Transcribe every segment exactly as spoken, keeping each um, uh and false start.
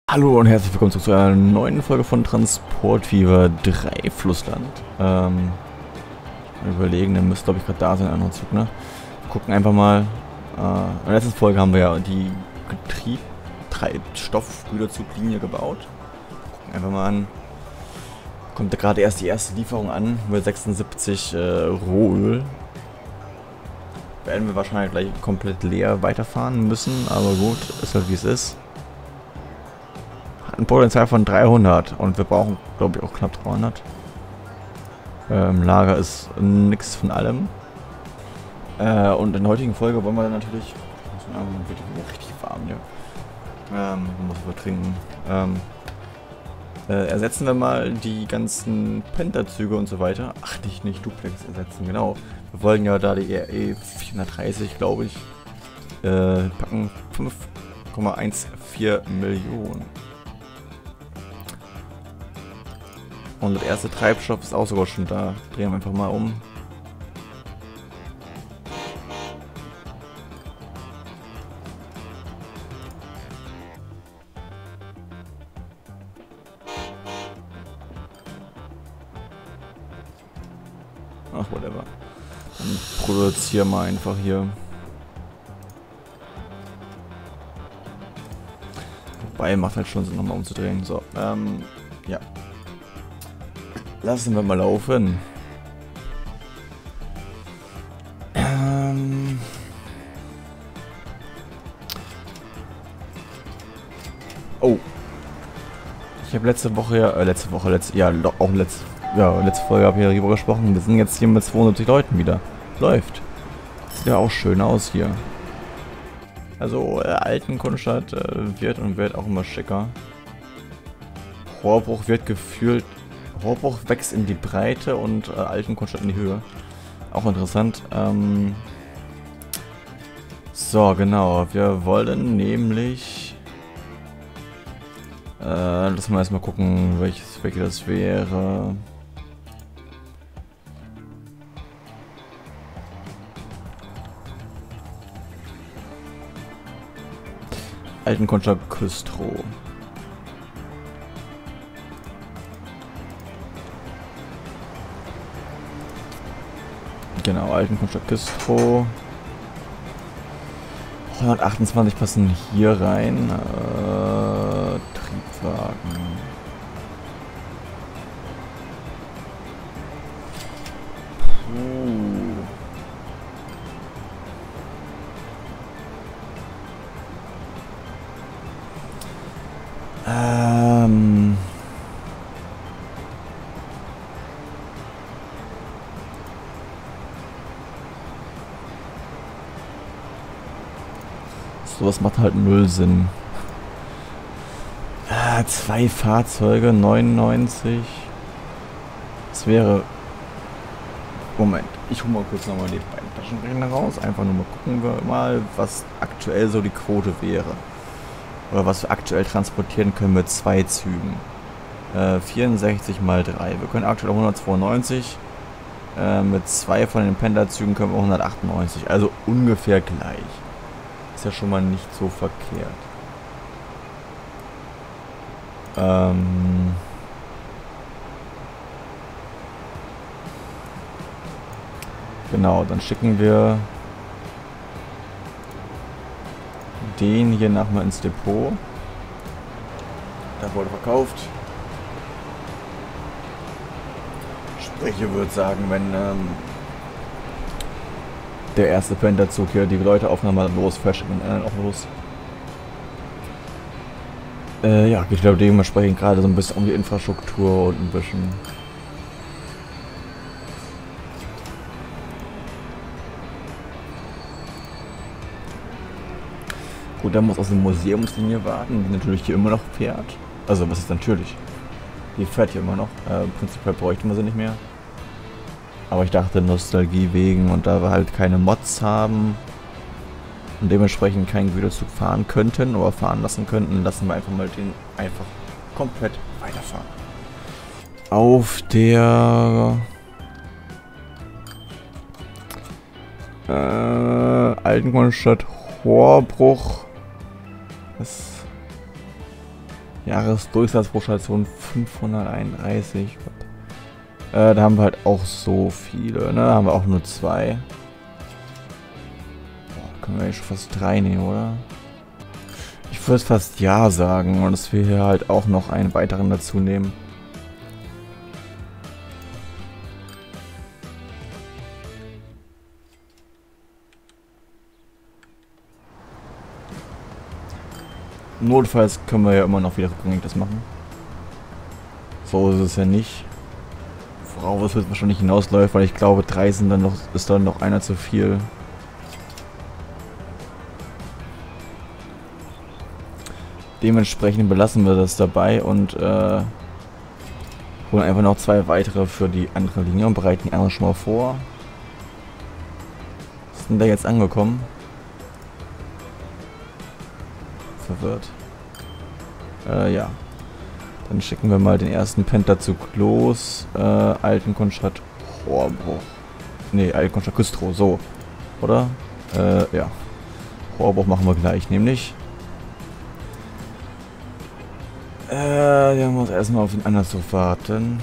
Hallo und herzlich willkommen zu einer neuen Folge von Transportfieber drei Flussland. Ähm, überlegen, der müsste glaube ich gerade da sein, ein anderer Zug, ne? Wir gucken einfach mal. Äh, in der letzten Folge haben wir ja die Getrieb Treibstoffgüterzug-Linie gebaut. Gucken einfach mal an. Kommt da gerade erst die erste Lieferung an, mit sechsundsiebzig äh, Rohöl. Werden wir wahrscheinlich gleich komplett leer weiterfahren müssen, aber gut, ist halt wie es ist. Ein Potenzial von dreihundert und wir brauchen, glaube ich, auch knapp dreihundert. Ähm, Lager ist nichts von allem. Äh, und in der heutigen Folge wollen wir dann natürlich... Wird wieder richtig warm, ja. Ähm, muss wir trinken. Ähm, äh, ersetzen wir mal die ganzen Penta-Züge und so weiter. Ach, nicht, nicht Duplex ersetzen, genau. Wir wollen ja da die R E vierhundertdreißig, glaube ich, äh, packen. fünf Komma vierzehn Millionen. Und der erste Treibstoff ist auch sogar schon da. Drehen wir einfach mal um. Ach, whatever. Dann produzieren wir einfach hier. Wobei, macht halt schon Sinn, nochmal umzudrehen. So, ähm, ja. Lassen wir mal laufen. Ähm oh. Ich habe letzte Woche ja, äh, letzte Woche, letzte, ja, auch letzte, ja, letzte Folge habe ich ja darüber gesprochen. Wir sind jetzt hier mit zweiundsiebzig Leuten wieder. Läuft. Sieht ja auch schön aus hier. Also, äh, Altenkunstadt äh, wird und wird auch immer schicker. Rohrbruch wird gefühlt. Rohrbruch wächst in die Breite und äh, Altenkunstadt in die Höhe. Auch interessant. Ähm so, genau. Wir wollen nämlich... Äh, lass mal erstmal gucken, welches, welches das wäre. Altenkunstadt Küstro. Genau, Altenkunstadt Küstro. hundertachtundzwanzig passen hier rein. Äh, Triebwagen. Puh. Ähm... Sowas macht halt null Sinn. Ah, zwei Fahrzeuge, neunundneunzig. Das wäre... Moment, ich hole mal kurz nochmal die beiden Taschenrechner raus. Einfach nur mal gucken wir mal, was aktuell so die Quote wäre. Oder was wir aktuell transportieren können mit zwei Zügen. Äh, vierundsechzig mal drei. Wir können aktuell hundertzweiundneunzig. Äh, mit zwei von den Pendlerzügen können wir hundertachtundneunzig. Also ungefähr gleich. Ist ja schon mal nicht so verkehrt. Ähm genau, dann schicken wir den hier nachher ins Depot. Da wurde verkauft. Sprich, ich würde sagen, wenn ähm, der erste Pendlerzug hier die Leute aufnahmen, mal losfährt, schicken wir dann auch los. Äh, ja, ich glaube, dementsprechend gerade so ein bisschen um die Infrastruktur und ein bisschen. Gut, da muss aus dem Museumslinie warten, die natürlich hier immer noch fährt. Also, was ist natürlich? Die fährt hier immer noch. Äh, prinzipiell bräuchten wir sie nicht mehr. Aber ich dachte, Nostalgie wegen und da wir halt keine Mods haben und dementsprechend keinen Güterzug fahren könnten oder fahren lassen könnten, lassen wir einfach mal den einfach komplett weiterfahren. Auf der äh, Altenkunstadt Rohrbruch. Das Jahresdurchsatz pro Station fünfhunderteinunddreißig. Äh, da haben wir halt auch so viele, ne? Da haben wir auch nur zwei. Boah, können wir eigentlich schon fast drei nehmen, oder? Ich würde fast ja sagen und dass wir hier halt auch noch einen weiteren dazu nehmen. Notfalls können wir ja immer noch wieder rückgängig das machen. So ist es ja nicht. Worauf es wird wahrscheinlich hinausläuft, weil ich glaube, drei sind dann noch, ist dann noch einer zu viel. Dementsprechend belassen wir das dabei und äh, holen einfach noch zwei weitere für die andere Linie und bereiten die andere schon mal vor. Sind da jetzt angekommen? Verwirrt. Äh, ja. Dann schicken wir mal den ersten Panther zu Klos, äh, Altenkonstadt Rohrbruch. Ne, Altenkonstadt Küstrow, so. Oder? Äh, ja. Rohrbruch machen wir gleich, nämlich. Äh, wir müssen erstmal auf den anderen Zug warten.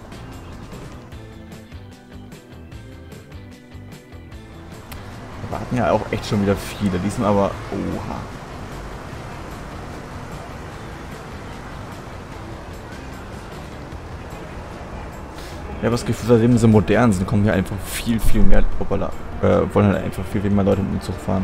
Wir warten ja auch echt schon wieder viele, diesmal aber. Oha. Ich habe das Gefühl, seitdem sie modern sind, kommen hier einfach viel, viel mehr, hoppala, äh, wollen halt einfach viel, viel mehr Leute mit dem Zug fahren.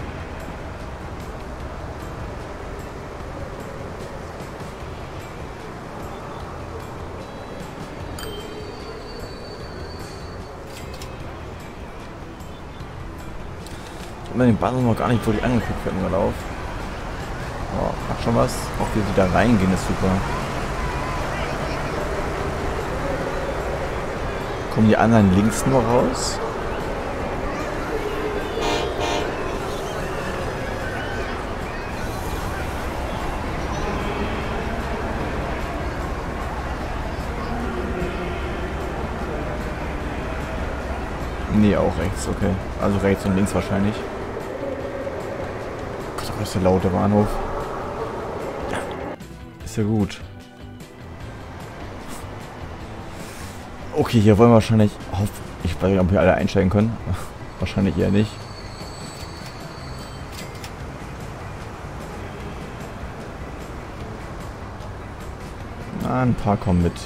Ich habe mir den Bahnhof noch gar nicht wirklich angeguckt für den Urlaub. Oh, macht schon was. Auch wie sie da reingehen, ist super. Kommen die anderen links nur raus? Nee, auch rechts, okay. Also rechts und links wahrscheinlich. Gott, das ist der laute Bahnhof. Ist ja gut. Okay, hier wollen wir wahrscheinlich... Ich weiß nicht, ob wir alle einsteigen können. Wahrscheinlich eher nicht. Na, ein paar kommen mit.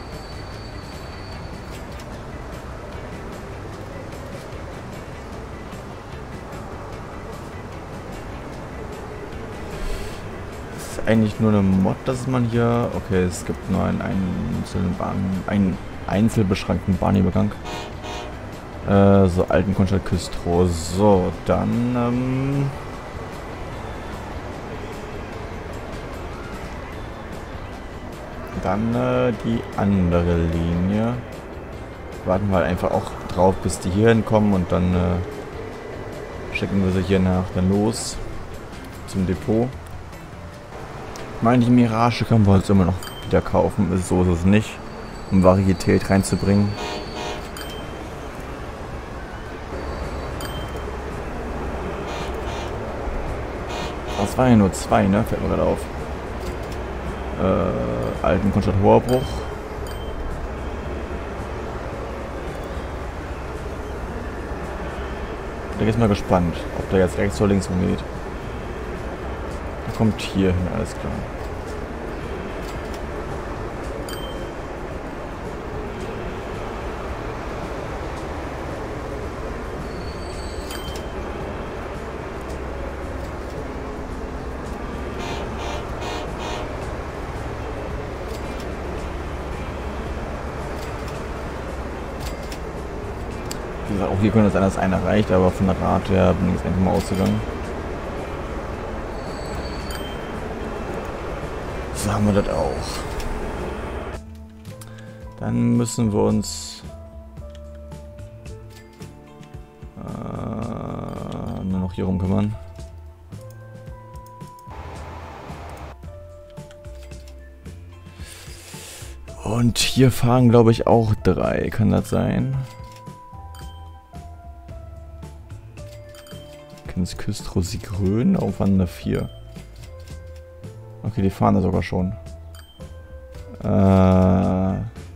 Das ist eigentlich nur eine Mod, dass man hier... Okay, es gibt nur einen einzelnen Bahn... einen einzelbeschränkten Bahnübergang. Äh, so Altenkonstadt Küstrow. So, dann... Ähm dann äh, die andere Linie. Warten wir halt einfach auch drauf, bis die hier hinkommen und dann äh, schicken wir sie hier nach dann los zum Depot. Ich meine, die Mirage können wir uns immer noch wieder kaufen, ist so ist es nicht, um Varietät reinzubringen. Das waren ja nur zwei, ne? Fällt mir gerade auf. Äh, Altenkonstadt Rohrbruch. Ich bin jetzt mal gespannt, ob der jetzt rechts oder links rumgeht. Der kommt hier hin, alles klar. Wie gesagt, auch hier könnte es sein, dass einer reicht, aber von der Rate her bin ich jetzt einfach mal ausgegangen. So haben wir das auch. Dann müssen wir uns äh, nur noch hier rum kümmern. Und hier fahren, glaube ich, auch drei. Kann das sein? Küstrow Siegrön, Aufwand vier. Okay, die fahren da sogar schon. Äh...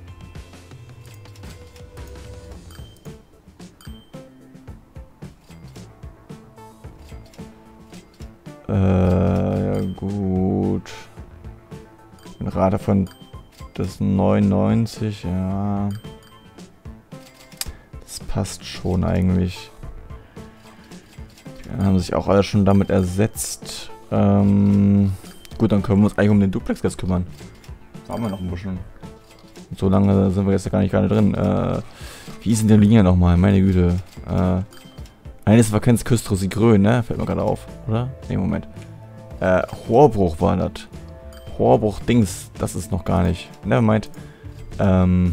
Äh, ja gut. Ein Rate von das neunundneunzig, ja. Das passt schon eigentlich. Die anderen haben sich auch alle schon damit ersetzt. Ähm, gut, dann können wir uns eigentlich um den Duplex jetzt kümmern. Da haben wir noch ein bisschen. So lange sind wir jetzt gar nicht gerade drin. Äh, wie ist denn die Linie nochmal? Meine Güte. Äh, eines Vakanz Küstrosy Grün, ne? Fällt mir gerade auf, oder? Ne, Moment. Äh, Rohrbruch war das. Rohrbruch Dings, das ist noch gar nicht. Ne, meint. Ähm.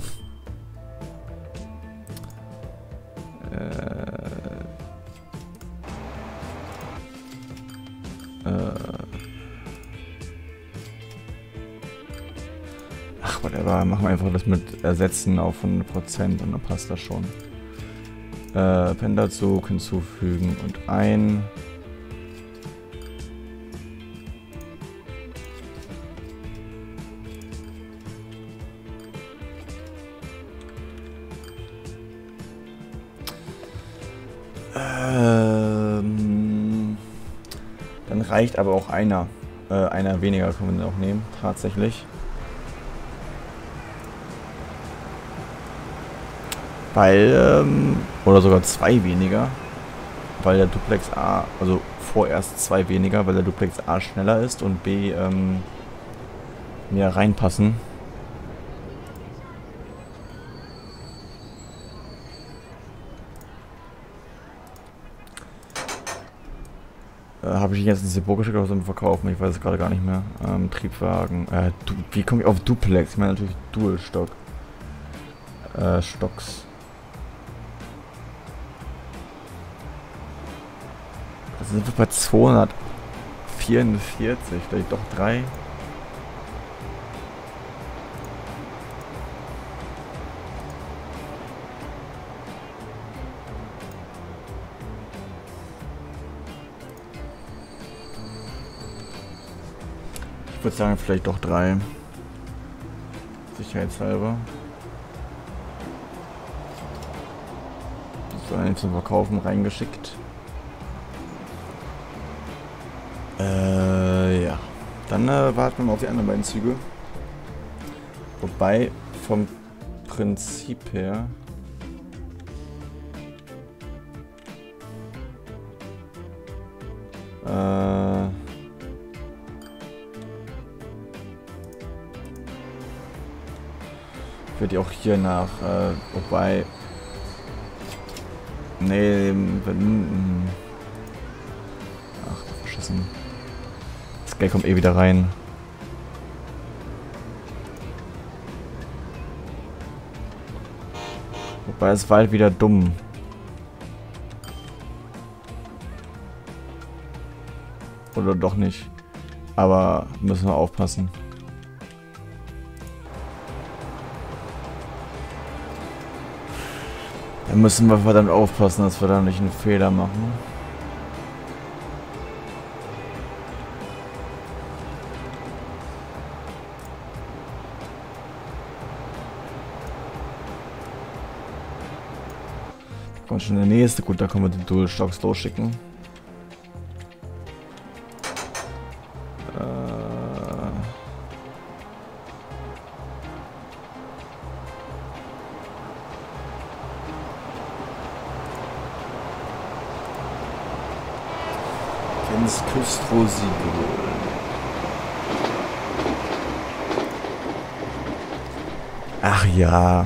Äh. Äh. Ach, whatever. Machen wir einfach das mit Ersetzen auf hundert Prozent und dann passt das schon. Äh, Penderzug hinzufügen und ein. Ähm, dann reicht aber auch einer. Äh, einer weniger können wir auch nehmen, tatsächlich. Weil, ähm, oder sogar zwei weniger, weil der Duplex A, also vorerst zwei weniger, weil der Duplex A schneller ist und B, ähm, mehr reinpassen. Äh, Habe ich jetzt ein Depot geschickt oder zum Verkaufen? Ich weiß es gerade gar nicht mehr. Ähm, Triebwagen, äh, du, wie komme ich auf Duplex? Ich meine natürlich Dual-Stock. Äh, Stocks. Da sind wir bei zweihundertvierundvierzig, vielleicht doch drei. Ich würde sagen, vielleicht doch drei. Sicherheitshalber. So, einen zum Verkaufen reingeschickt. Äh, ja. Dann äh, warten wir mal auf die anderen beiden Züge. Wobei, vom Prinzip her... Äh... Wird die auch hier nach, äh, wobei... Nee, wenn... Ach, verschissen. Das Geld kommt eh wieder rein. Wobei, es war halt wieder dumm. Oder doch nicht. Aber müssen wir aufpassen. Da müssen wir verdammt aufpassen, dass wir da nicht einen Fehler machen. Da kommt schon der nächste. Gut, da können wir die Dual Stocks losschicken. Ins Küstrosy. Ach ja.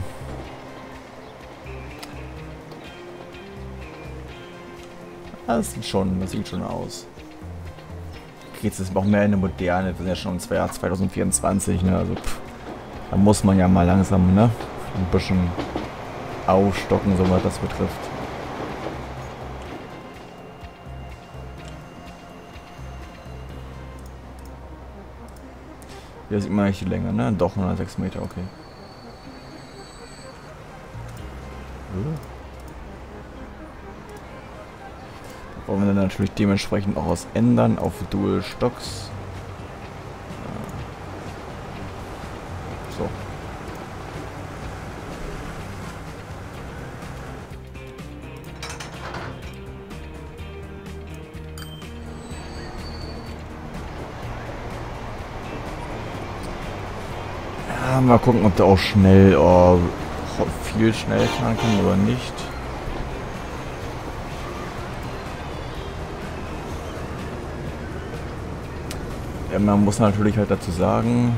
Das sieht schon, das sieht schon aus. Okay, jetzt ist auch mehr eine moderne. Wir sind ja schon im Jahr zwanzig vierundzwanzig, ne? Also pff, da muss man ja mal langsam, ne? Ein bisschen aufstocken, so was das betrifft. Hier sieht man eigentlich die Länge, ne? Doch, hundertsechs Meter, okay. Da wollen wir dann natürlich dementsprechend auch was ändern auf Dual Stocks. So. Ja, mal gucken, ob der auch schnell, oh, viel schnell fahren kann oder nicht. Ja, man muss natürlich halt dazu sagen,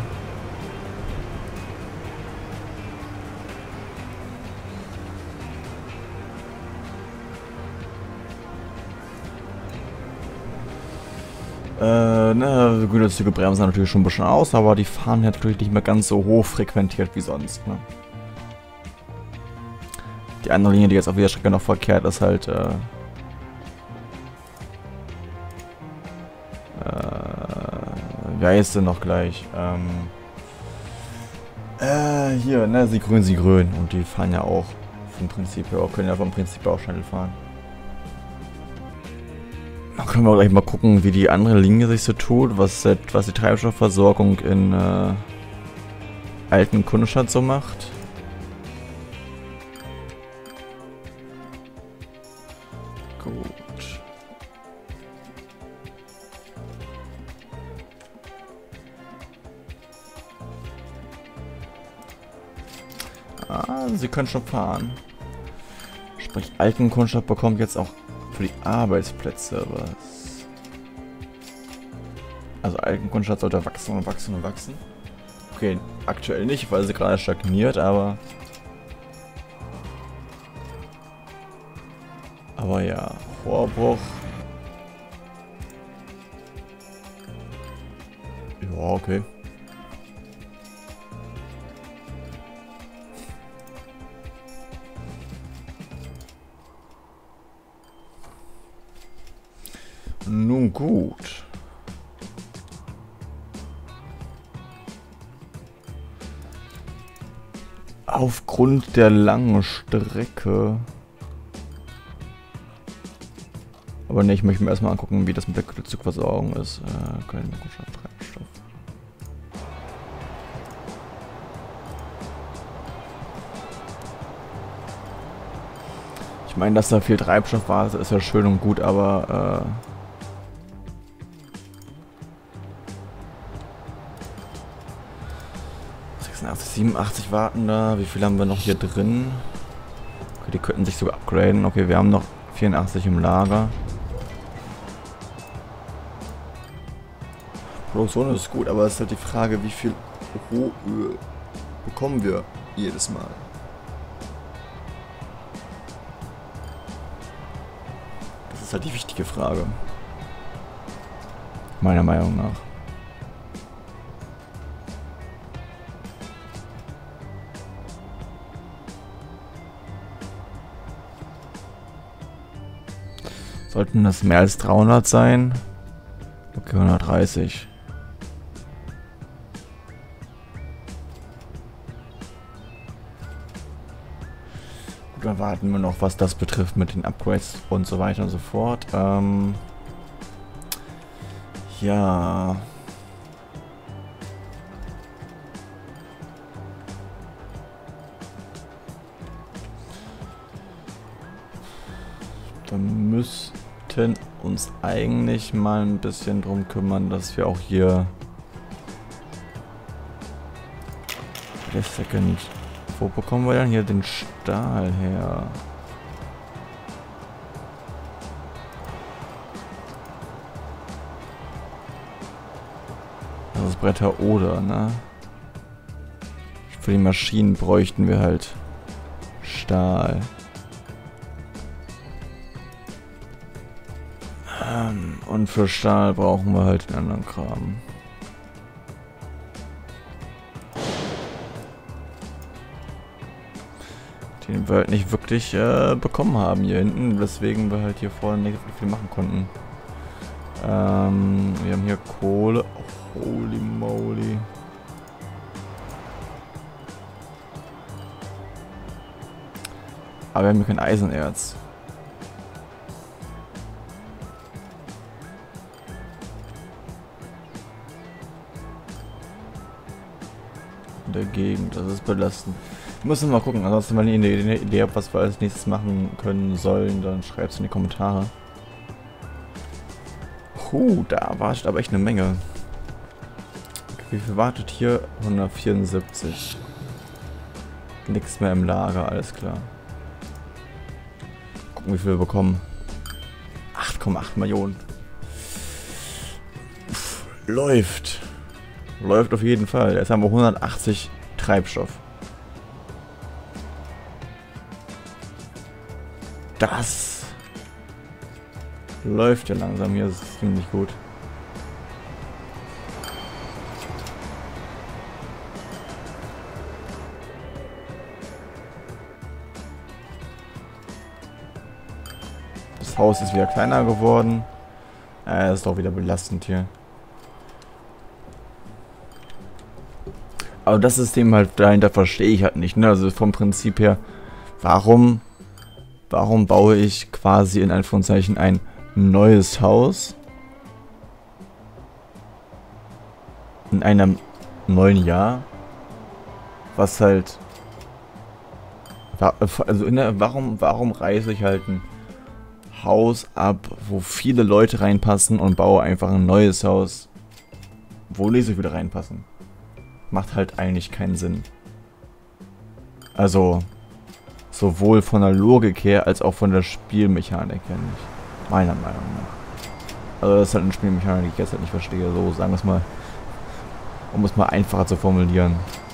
Äh, ne, güterzüge bremsen natürlich schon ein bisschen aus, aber die fahren natürlich nicht mehr ganz so hoch frequentiert wie sonst, ne? Die andere Linie, die jetzt auf der Strecke noch verkehrt, ist halt, äh, äh, wie heißt denn noch gleich? Ähm, äh, hier, ne, sie grün, sie grün. Und die fahren ja auch vom Prinzip her, können ja vom Prinzip auch schnell fahren. Dann können wir gleich mal gucken, wie die andere Linie sich so tut, was, was die Treibstoffversorgung in äh, alten Kundenstadt so macht. Gut. Ah, sie können schon fahren. Sprich, alten Kundenstadt bekommt jetzt auch für die Arbeitsplätze was. Also Altenkundschaft sollte wachsen und wachsen und wachsen. Okay, aktuell nicht, weil sie gerade stagniert, aber... Aber ja, Rohrbruch. Ja, okay. Nun gut. Aufgrund der langen Strecke. Aber ne, ich möchte mir erstmal angucken, wie das mit der Güterzugversorgung ist. Äh, kein Treibstoff. Ich meine, dass da viel Treibstoff war, ist ja schön und gut, aber äh, sechsundachtzig, siebenundachtzig warten da. Wie viel haben wir noch hier drin? Okay, die könnten sich sogar upgraden. Okay, wir haben noch vierundachtzig im Lager. Produktion ist gut, aber es ist halt die Frage, wie viel Rohöl bekommen wir jedes Mal. Das ist halt die wichtige Frage. Meiner Meinung nach. Sollten das mehr als dreihundert sein? Okay, hundertdreißig. Gut, dann warten wir noch, was das betrifft mit den Upgrades und so weiter und so fort. Ähm, ja. Dann müssten uns eigentlich mal ein bisschen drum kümmern, dass wir auch hier der Second. Wo bekommen wir dann hier den Stahl her? Das ist Bretter oder, ne? Für die Maschinen bräuchten wir halt Stahl. Ähm, und für Stahl brauchen wir halt den anderen Kram. Den wir halt nicht wirklich äh, bekommen haben hier hinten, weswegen wir halt hier vorne nicht so viel machen konnten. Ähm, wir haben hier Kohle. Oh, holy moly. Aber wir haben hier kein Eisenerz. in der Gegend. Das ist belastend. Müssen wir mal gucken. Ansonsten, wenn ihr eine Idee, eine Idee habt, was wir als nächstes machen können sollen, dann schreibt es in die Kommentare. Puh, da wartet aber echt eine Menge. Wie viel wartet hier? hundertvierundsiebzig. Nichts mehr im Lager, alles klar. Gucken, wie viel wir bekommen. acht Komma acht Millionen. Uff, läuft. Läuft auf jeden Fall. Jetzt haben wir hundertachtzig Treibstoff. Das läuft ja langsam hier. Das ist ziemlich gut. Das Haus ist wieder kleiner geworden. Äh, ist doch wieder belastend hier. Aber das System halt dahinter verstehe ich halt nicht. Ne? Also vom Prinzip her, warum, warum baue ich quasi in Anführungszeichen ein neues Haus in einem neuen Jahr, was halt, also in der, warum, warum reiße ich halt ein Haus ab, wo viele Leute reinpassen und baue einfach ein neues Haus, wo Leser wieder reinpassen. Macht halt eigentlich keinen Sinn. Also, sowohl von der Logik her, als auch von der Spielmechanik her nicht. Meiner Meinung nach. Also das ist halt eine Spielmechanik, die ich jetzt halt nicht verstehe. So, sagen wir es mal, um es mal einfacher zu formulieren.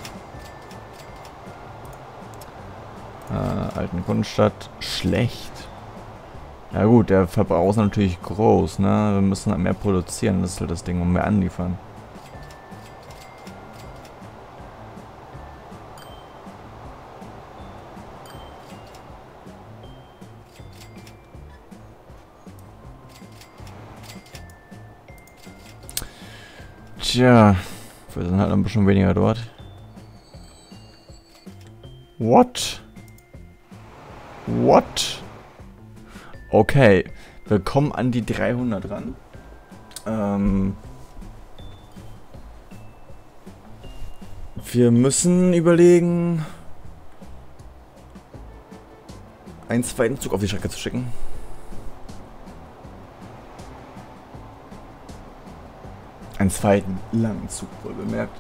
Äh, Alten Kunststadt, schlecht. Ja gut, der Verbrauch ist natürlich groß, ne? Wir müssen halt mehr produzieren, das ist halt das Ding, und mehr anliefern. Tja, wir sind halt ein bisschen weniger dort. What? What? Okay, wir kommen an die dreihundert ran. Ähm, wir müssen überlegen, einen zweiten Zug auf die Strecke zu schicken. Einen zweiten langen Zug, wohl bemerkt.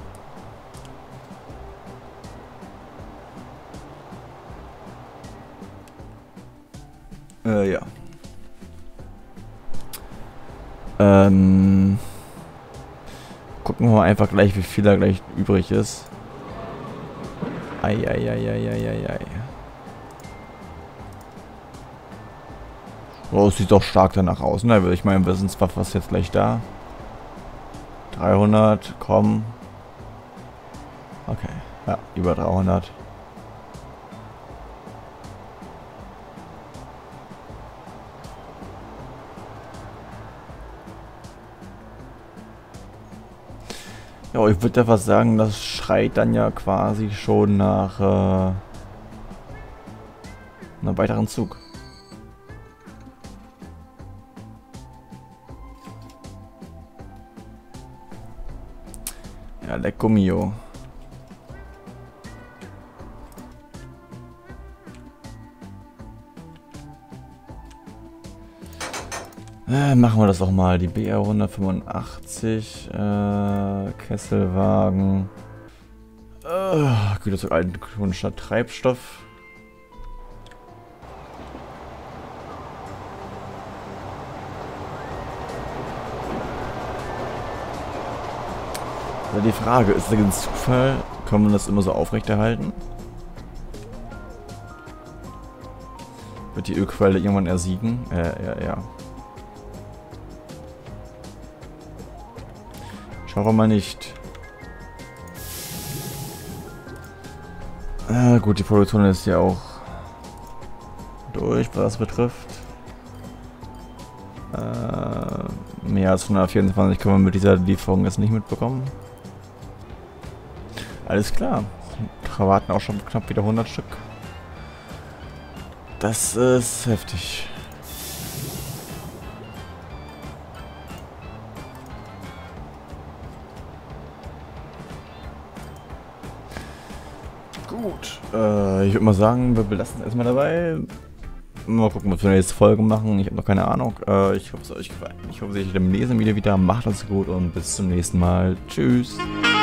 Äh, ja. Ähm. Gucken wir mal einfach gleich, wie viel da gleich übrig ist. Eieieiei. Oh, es sieht doch stark danach aus, ne? Ich meine, wir sind zwar fast jetzt gleich da. dreihundert, komm. Okay, ja, über dreihundert. Ja, ich würde einfach sagen, das schreit dann ja quasi schon nach äh, einem weiteren Zug. Ja, lecco mio. Äh, machen wir das auch mal. Die B R hundertfünfundachtzig. Äh, Kesselwagen. Äh, Güterzug Alten Kunststadt Treibstoff. Also die Frage, ist das ein Zufall? Können wir das immer so aufrechterhalten? Wird die Ölquelle irgendwann ersiegen? Äh, ja, ja. Schauen wir mal nicht. Ah, gut, die Produktion ist ja auch durch, was das betrifft. Äh, mehr als hundertvierundzwanzig können wir mit dieser Lieferung jetzt nicht mitbekommen. Alles klar. Wir warten auch schon knapp wieder hundert Stück. Das ist heftig. Gut, äh, ich würde mal sagen, wir belassen es erstmal dabei. Mal gucken, was wir nächste Folge machen. Ich habe noch keine Ahnung. Äh, ich hoffe, es hat euch gefallen. Ich hoffe, ihr seht euch im nächsten Video wieder. Macht es gut und bis zum nächsten Mal. Tschüss.